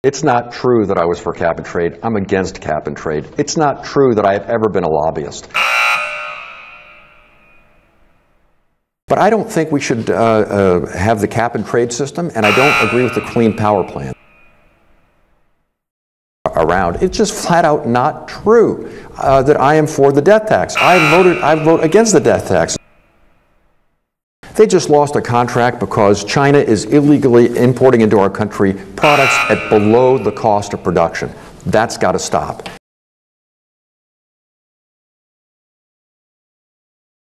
It's not true that I was for cap and trade. I'm against cap and trade. It's not true that I have ever been a lobbyist. But I don't think we should have the cap and trade system, and I don't agree with the clean power plan around. It's just flat out not true that I am for the death tax. I vote against the death tax. They just lost a contract because China is illegally importing into our country products at below the cost of production. That's got to stop.